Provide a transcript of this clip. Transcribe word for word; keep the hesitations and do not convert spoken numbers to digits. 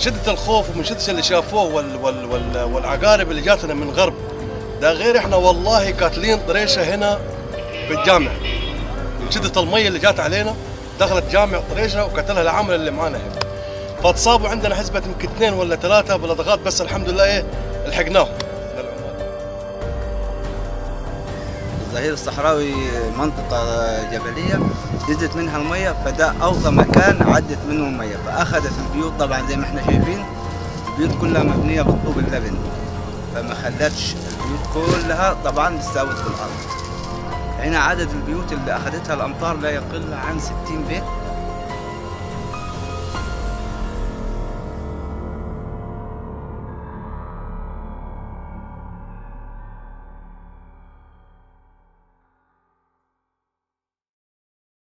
شدة الخوف ومن شدة اللي شافوه وال وال وال والعقارب اللي جاتنا من غرب، ده غير احنا والله قاتلين طريشه هنا في الجامع من شدة المية اللي جات علينا، دخلت جامع طريشه وقتلها العامل اللي معانا هنا. فاتصابوا عندنا حسبة يمكن اثنين ولا ثلاثة بلدغات، بس الحمد لله ايه لحقناهم. الظهير الصحراوي منطقة جبلية نزلت منها المية، فده أوطى مكان عدت منه المية، فأخذت البيوت. طبعا زي ما احنا شايفين البيوت كلها مبنية بالطوب اللبن، فما خلتش البيوت كلها طبعا تستوت بالأرض. هنا عدد البيوت اللي أخذتها الأمطار لا يقل عن ستين بيت.